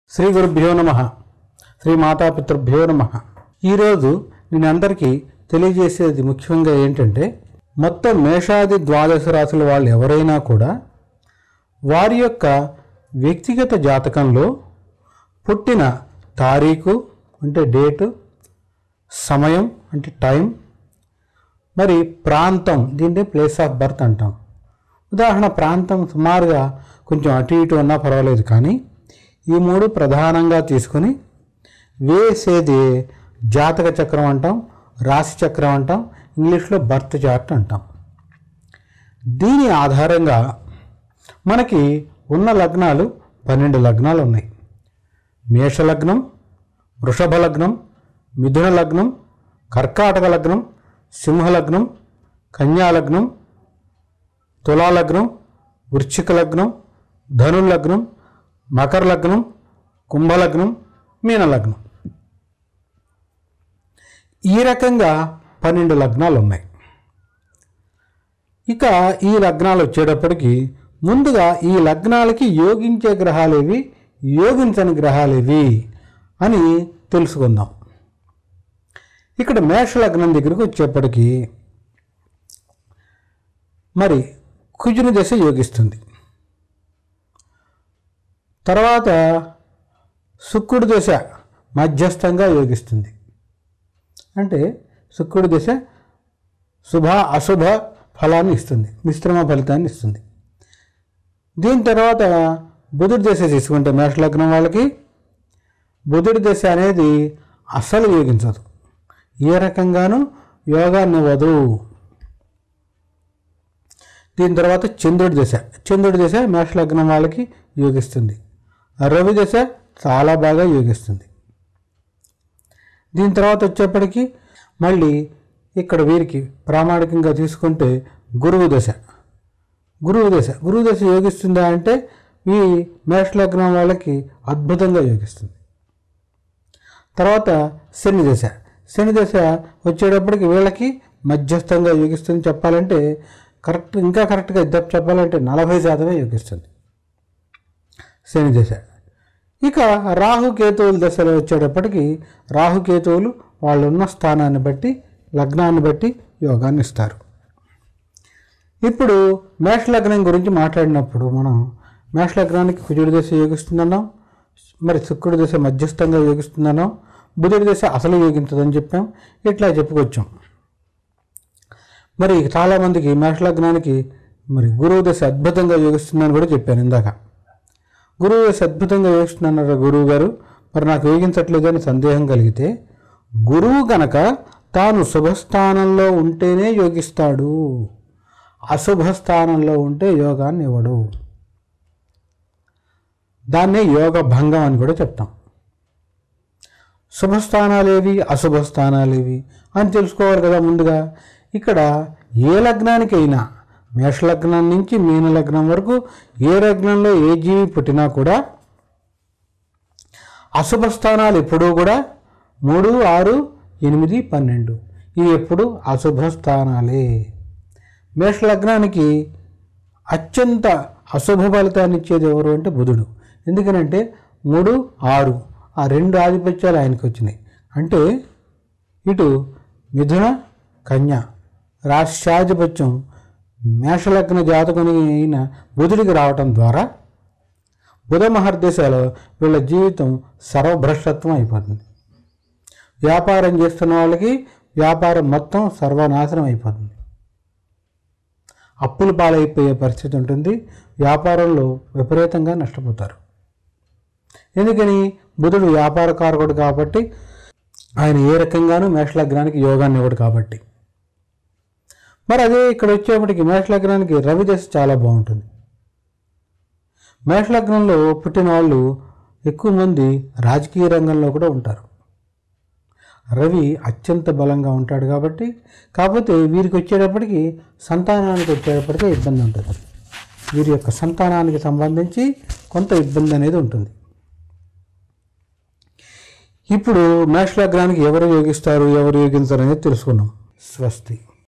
శ్రీ గురుభ్యో నమః. శ్రీ మాతాపితృభ్యో నమః. ఈరోజు నేను అందరికీ తెలియజేసేది ముఖ్యంగా ఏంటంటే, మొత్తం మేషాది ద్వాదశ రాశుల వాళ్ళు ఎవరైనా కూడా వారి యొక్క వ్యక్తిగత జాతకంలో పుట్టిన తారీఖు అంటే డేటు, సమయం అంటే టైం, మరి ప్రాంతం దీన్ని ప్లేస్ ఆఫ్ బర్త్ అంటాం. ఉదాహరణ ప్రాంతం సుమారుగా కొంచెం అటు ఇటు ఉన్నా పర్వాలేదు, కానీ ఈ మూడు ప్రధానంగా తీసుకొని వేసేది జాతక చక్రం అంటాం, రాశి చక్రం అంటాం, ఇంగ్లీష్లో బర్త్ చార్ట్ అంటాం. దీని ఆధారంగా మనకి ఉన్న లగ్నాలు 12 లగ్నాలు ఉన్నాయి. మేష లగ్నం, వృషభ లగ్నం, మిథున లగ్నం, కర్కాటక లగ్నం, సింహ లగ్నం, కన్యా లగ్నం, తులా లగ్నం, వృశ్చిక లగ్నం, ధను లగ్నం, మకర లగ్నం, కుంభలగ్నం, మీన లగ్నం. ఈ రకంగా 12 లగ్నాలు ఉన్నాయి. ఇక ఈ లగ్నాలు వచ్చేటప్పటికి ముందుగా ఈ లగ్నాలకి యోగించే గ్రహాలేవి, యోగించని గ్రహాలేవి అని తెలుసుకుందాం. ఇక్కడ మేష లగ్నం దగ్గరికి వచ్చేప్పటికి మరి కుజుని దశ యోగిస్తుంది. తర్వాత శుక్రుడి దశ మధ్యస్థంగా యోగిస్తుంది. అంటే శుక్రుడి దశ శుభ అశుభ ఫలాన్ని ఇస్తుంది, మిశ్రమ ఫలితాన్ని ఇస్తుంది. దీని తర్వాత బుధుడి దశ తీసుకుంటే మేషలగ్నం వాళ్ళకి బుధుడి దశ అనేది అసలు యోగించదు, ఏ రకంగానూ యోగాన్ని ఇవ్వదు. దీని తర్వాత చంద్రుడి దశ మేషలగ్నం వాళ్ళకి యోగిస్తుంది. రవి దశ చాలా బాగా యోగిస్తుంది. దీని తర్వాత వచ్చేప్పటికీ మళ్ళీ ఇక్కడ వీరికి ప్రామాణికంగా తీసుకుంటే గురువు దశ యోగిస్తుందా అంటే ఈ మేషలగ్నం వాళ్ళకి అద్భుతంగా యోగిస్తుంది. తర్వాత శని దశ వచ్చేటప్పటికి వీళ్ళకి మధ్యస్థంగా యోగిస్తుంది. చెప్పాలంటే ఇంకా కరెక్ట్గా చెప్పాలంటే 40% యోగిస్తుంది శని దశ. ఇక రాహుకేతువుల దశలో వచ్చేటప్పటికి రాహుకేతువులు వాళ్ళు ఉన్న స్థానాన్ని బట్టి, లగ్నాన్ని బట్టి యోగాన్ని ఇస్తారు. ఇప్పుడు మేషలగ్నం గురించి మాట్లాడినప్పుడు మనం మేషలగ్నానికి కుజుడి దశ యోగిస్తుందన్నాం, మరి శుక్రుడి దశ మధ్యస్థంగా యోగిస్తుందన్నాం, బుధుడి దశ అసలు యోగించదని చెప్పాం. ఇట్లా చెప్పుకొచ్చాం. మరి చాలామందికి మేషలగ్నానికి మరి గురువు దశ అద్భుతంగా యోగిస్తుందని కూడా చెప్పాను ఇందాక. గురువు దశ అద్భుతంగా యోగిస్తుందన్నారు గురువు గారు, మరి నాకు యోగించట్లేదని సందేహం కలిగితే, గురువు గనక తాను శుభస్థానంలో ఉంటేనే యోగిస్తాడు, అశుభ స్థానంలో ఉంటే యోగాన్ని ఇవ్వడు. దాన్నే యోగ భంగం అని కూడా చెప్తాం. శుభస్థానాలేవి, అశుభ స్థానాలేవి అని తెలుసుకోవాలి కదా ముందుగా. ఇక్కడ ఏ లగ్నానికైనా మేషలగ్నం నుంచి మీన లగ్నం వరకు ఏ లగ్నంలో ఏ జీవి పుట్టినా కూడా అశుభ స్థానాలు ఎప్పుడూ కూడా 3, 6, 8, 12 ఇవి ఎప్పుడు అశుభ స్థానాలే. మేషలగ్నానికి అత్యంత అశుభ ఫలితాన్ని ఇచ్చేది ఎవరు అంటే బుధుడు. ఎందుకనంటే 3, 6 ఆ 2 ఆధిపత్యాలు ఆయనకు వచ్చినాయి. అంటే ఇటు మిథున కన్య రాష్ట్రాధిపత్యం మేషలగ్న జాతకుని అయిన బుధుడికి రావటం ద్వారా బుధ మహర్దశలో వీళ్ళ జీవితం సర్వభ్రష్టత్వం అయిపోతుంది. వ్యాపారం చేస్తున్న వాళ్ళకి వ్యాపారం మొత్తం సర్వనాశనం అయిపోతుంది. అప్పుల పాలైపోయే పరిస్థితి ఉంటుంది. వ్యాపారంలో విపరీతంగా నష్టపోతారు. ఎందుకని? బుధుడు వ్యాపారకారకుడు కాబట్టి, ఆయన ఏ రకంగానూ మేషలగ్నానికి యోగాన్ని ఇవ్వడు కాబట్టి. మరి అదే ఇక్కడ వచ్చేప్పటికి మేషలగ్నానికి రవి దశ చాలా బాగుంటుంది. మేషలగ్నంలో పుట్టిన వాళ్ళు ఎక్కువ మంది రాజకీయ రంగంలో కూడా ఉంటారు. రవి అత్యంత బలంగా ఉంటాడు కాబట్టి, కాకపోతే వీరికి వచ్చేటప్పటికి సంతానానికి వచ్చేటప్పటికే ఇబ్బంది ఉంటుంది. వీరి యొక్క సంతానానికి సంబంధించి కొంత ఇబ్బంది అనేది ఉంటుంది. ఇప్పుడు మేషలగ్నానికి ఎవరు యోగిస్తారు, ఎవరు యోగించరు అనేది తెలుసుకున్నాం. స్వస్తి.